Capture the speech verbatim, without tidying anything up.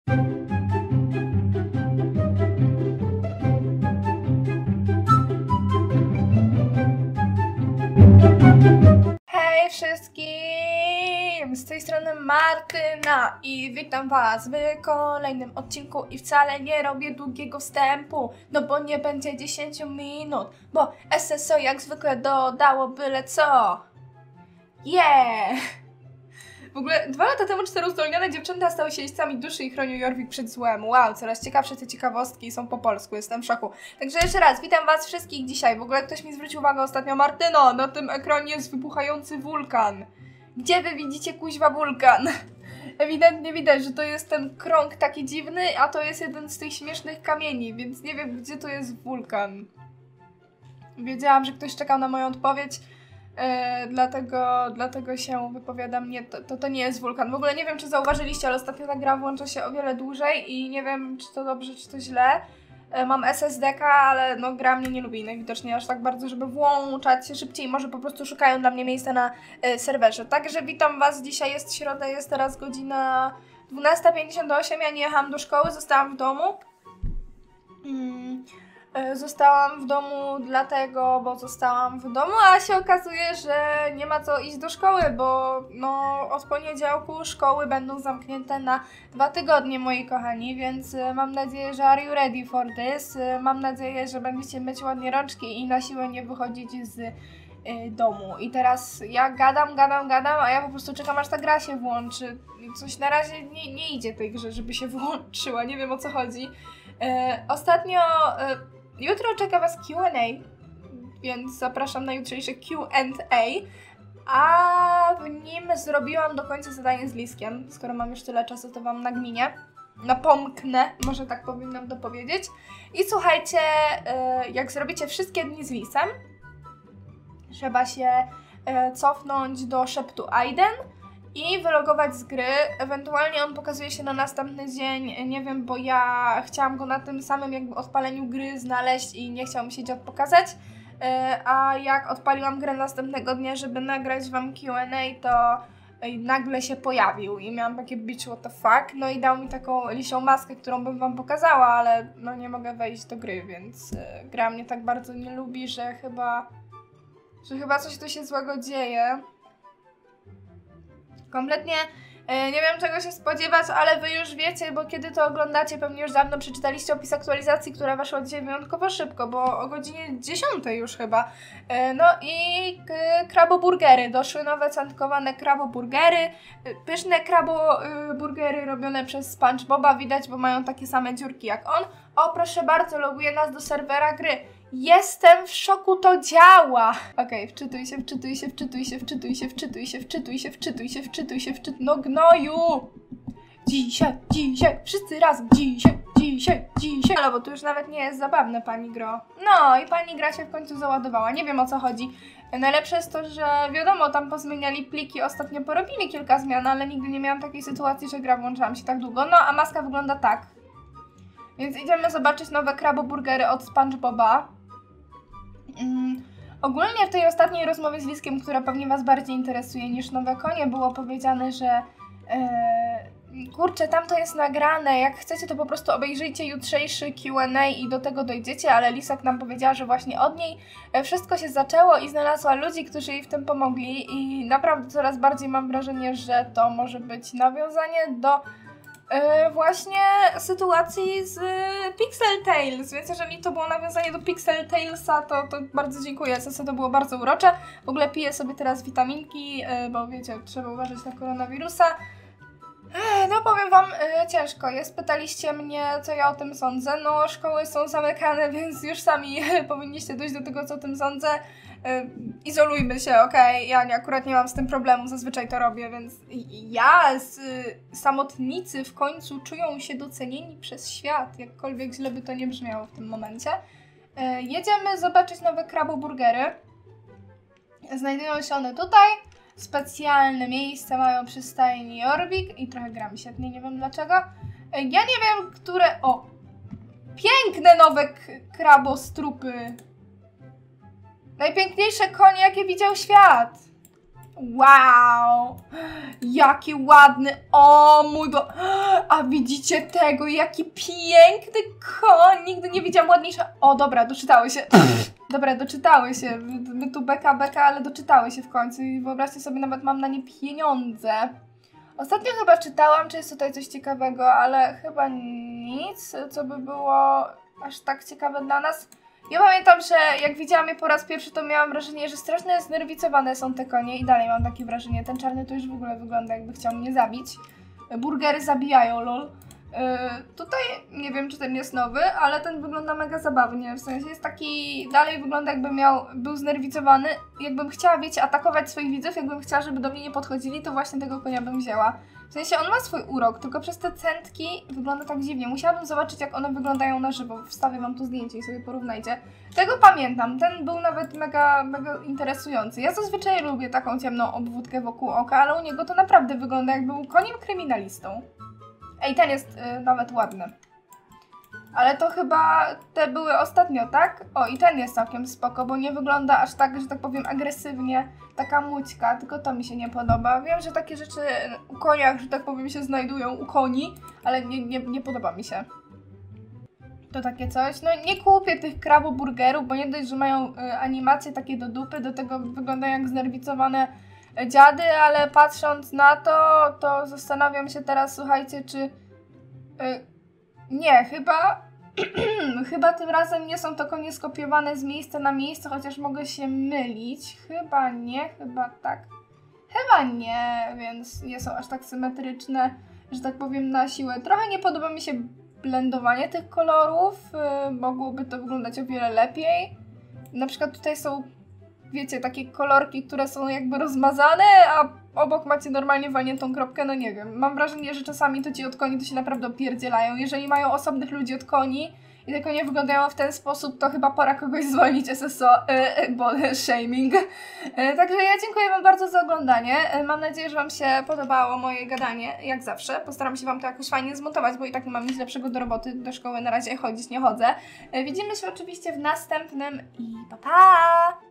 Hej wszystkim! Z tej strony Martyna i witam was w kolejnym odcinku i wcale nie robię długiego wstępu, no bo nie będzie dziesięć minut, bo S S O jak zwykle dodało byle co. Yeah! W ogóle dwa lata temu cztery uzdolnione dziewczęta stały się jeźdźcami duszy i chronią Jorvik przed złem. Wow, coraz ciekawsze te ciekawostki są po polsku, jestem w szoku. Także jeszcze raz, witam was wszystkich dzisiaj. W ogóle ktoś mi zwrócił uwagę ostatnio, Martyno, na tym ekranie jest wybuchający wulkan. Gdzie wy widzicie kuźwa wulkan? Ewidentnie widać, że to jest ten krąg taki dziwny, a to jest jeden z tych śmiesznych kamieni, więc nie wiem, gdzie to jest wulkan. Wiedziałam, że ktoś czekał na moją odpowiedź. Yy, dlatego, dlatego się wypowiadam, nie, to, to, to nie jest wulkan. W ogóle nie wiem, czy zauważyliście, ale ostatnio ta gra włącza się o wiele dłużej i nie wiem, czy to dobrze, czy to źle. Yy, mam S S D ka, ale no gra mnie nie lubi najwidoczniej aż tak bardzo, żeby włączać się szybciej. Może po prostu szukają dla mnie miejsca na yy, serwerze. Także witam was, dzisiaj jest środa, jest teraz godzina dwunasta pięćdziesiąt osiem, ja nie jechałam do szkoły, zostałam w domu. Yy. Zostałam w domu dlatego, bo zostałam w domu, a się okazuje, że nie ma co iść do szkoły, bo no od poniedziałku szkoły będą zamknięte na dwa tygodnie, moi kochani, więc mam nadzieję, że are you ready for this? Mam nadzieję, że będziecie myć ładnie rączki i na siłę nie wychodzić z y, domu. I teraz ja gadam, gadam, gadam, a ja po prostu czekam, aż ta gra się włączy. Coś na razie nie, nie idzie tej grze, żeby się włączyła, nie wiem o co chodzi. Y, ostatnio... Y, Jutro czeka was Q and A, więc zapraszam na jutrzejsze Q and A, a w nim zrobiłam do końca zadanie z Liskiem. Skoro mam już tyle czasu, to wam nagminię, napomknę, może tak powinnam to powiedzieć. I słuchajcie, jak zrobicie wszystkie dni z Lisem, trzeba się cofnąć do szeptu Aiden i wylogować z gry, ewentualnie on pokazuje się na następny dzień, nie wiem, bo ja chciałam go na tym samym jakby odpaleniu gry znaleźć i nie chciał mi się dziad pokazać, a jak odpaliłam grę następnego dnia, żeby nagrać wam Q and A, to nagle się pojawił i miałam takie bitch what the fuck, no i dał mi taką lisią maskę, którą bym wam pokazała, ale no nie mogę wejść do gry, więc gra mnie tak bardzo nie lubi, że chyba, że chyba coś tu się złego dzieje. Kompletnie e, nie wiem, czego się spodziewać, ale wy już wiecie, bo kiedy to oglądacie, pewnie już dawno przeczytaliście opis aktualizacji, która weszła dzisiaj wyjątkowo szybko, bo o godzinie dziesiątej już chyba. E, no i kraboburgery, doszły nowe cantkowane kraboburgery, e, pyszne kraboburgery robione przez SpongeBoba, widać, bo mają takie same dziurki jak on. O, proszę bardzo, loguje nas do serwera gry. Jestem w szoku, to działa! Okej, okay, wczytuj się, wczytuj się, wczytuj się, wczytuj się, wczytuj się, wczytuj się, wczytuj się, wczytuj się, wczytuj... No gnoju! Dzisiaj, dzisiaj, wszyscy razem, dzisiaj, dzisiaj, dzisiaj... Ale bo to już nawet nie jest zabawne, pani gro. No i pani gra się w końcu załadowała, nie wiem o co chodzi. Najlepsze jest to, że wiadomo, tam pozmieniali pliki, ostatnio porobili kilka zmian, ale nigdy nie miałam takiej sytuacji, że gra włączała mi się tak długo. No, a maska wygląda tak. Więc idziemy zobaczyć nowe kraboburgery od SpongeBoba. Mm, ogólnie w tej ostatniej rozmowie z Liskiem, która pewnie was bardziej interesuje niż nowe konie, było powiedziane, że yy, kurczę, tam to jest nagrane, jak chcecie to po prostu obejrzyjcie jutrzejszy Q and A i do tego dojdziecie, ale Lisek nam powiedziała, że właśnie od niej wszystko się zaczęło i znalazła ludzi, którzy jej w tym pomogli i naprawdę coraz bardziej mam wrażenie, że to może być nawiązanie do Yy, właśnie sytuacji z yy, Pixel Tales, więc jeżeli to było nawiązanie do Pixel Talesa, to, to bardzo dziękuję, S S O to było bardzo urocze. W ogóle piję sobie teraz witaminki, yy, bo wiecie, trzeba uważać na koronawirusa. Yy, no powiem wam, yy, ciężko jest, pytaliście mnie, co ja o tym sądzę, no szkoły są zamykane, więc już sami powinniście dojść do tego, co o tym sądzę. Yy, izolujmy się, okej, okay? Ja nie, akurat nie mam z tym problemu, zazwyczaj to robię, więc ja, z, y, samotnicy w końcu czują się docenieni przez świat, jakkolwiek źle by to nie brzmiało w tym momencie. Yy, jedziemy zobaczyć nowe kraboburgery. Znajdują się one tutaj, specjalne miejsce mają przy stajni Jorvik i trochę gra mi się, nie, nie wiem dlaczego. Yy, ja nie wiem, które... O! Piękne nowe krabostrupy! Najpiękniejsze konie, jakie widział świat! Wow! Jaki ładny! O mój bo... A widzicie tego? Jaki piękny koń! Nigdy nie widziałam ładniejsza... O, dobra, doczytały się. Dobra, doczytały się. My tu beka, beka, ale doczytały się w końcu. I wyobraźcie sobie, nawet mam na nie pieniądze. Ostatnio chyba czytałam, czy jest tutaj coś ciekawego, ale chyba nic, co by było aż tak ciekawe dla nas. Ja pamiętam, że jak widziałam je po raz pierwszy, to miałam wrażenie, że strasznie znerwicowane są te konie i dalej mam takie wrażenie. Ten czarny to już w ogóle wygląda, jakby chciał mnie zabić. Burgery zabijają, lol. Yy, tutaj nie wiem, czy ten jest nowy, ale ten wygląda mega zabawnie. W sensie jest taki, dalej wygląda, jakby miał, był znerwicowany. Jakbym chciała, wiecie, atakować swoich widzów, jakbym chciała, żeby do mnie nie podchodzili, to właśnie tego konia bym wzięła. W sensie on ma swój urok, tylko przez te centki wygląda tak dziwnie. Musiałabym zobaczyć, jak one wyglądają na żywo. Wstawię wam tu zdjęcie i sobie porównajcie. Tego pamiętam, ten był nawet mega, mega interesujący. Ja zazwyczaj lubię taką ciemną obwódkę wokół oka, ale u niego to naprawdę wygląda, jak był koniem kryminalistą. Ej, ten jest y, nawet ładny. Ale to chyba te były ostatnio, tak? O, i ten jest całkiem spoko, bo nie wygląda aż tak, że tak powiem, agresywnie. Taka mućka, tylko to mi się nie podoba. Wiem, że takie rzeczy u koniach, że tak powiem, się znajdują u koni, ale nie, nie, nie podoba mi się. To takie coś. No nie kupię tych kraboburgerów, bo nie dość, że mają y, animacje takie do dupy, do tego wyglądają jak znerwicowane dziady, ale patrząc na to, to zastanawiam się teraz, słuchajcie, czy... Yy, nie, chyba... chyba tym razem nie są to konie skopiowane z miejsca na miejsce, chociaż mogę się mylić. Chyba nie, chyba tak. Chyba nie, więc nie są aż tak symetryczne, że tak powiem, na siłę. Trochę nie podoba mi się blendowanie tych kolorów. Yy, mogłoby to wyglądać o wiele lepiej. Na przykład tutaj są... Wiecie, takie kolorki, które są jakby rozmazane, a obok macie normalnie walniętą kropkę, no nie wiem. Mam wrażenie, że czasami to ci od koni to się naprawdę opierdzielają. Jeżeli mają osobnych ludzi od koni i te konie wyglądają w ten sposób, to chyba pora kogoś zwolnić S S O, yy, bo shaming. Yy, także ja dziękuję wam bardzo za oglądanie. Yy, mam nadzieję, że wam się podobało moje gadanie, jak zawsze. Postaram się wam to jakoś fajnie zmontować, bo i tak nie mam nic lepszego do roboty. Do szkoły na razie chodzić nie chodzę. Yy, widzimy się oczywiście w następnym i pa pa!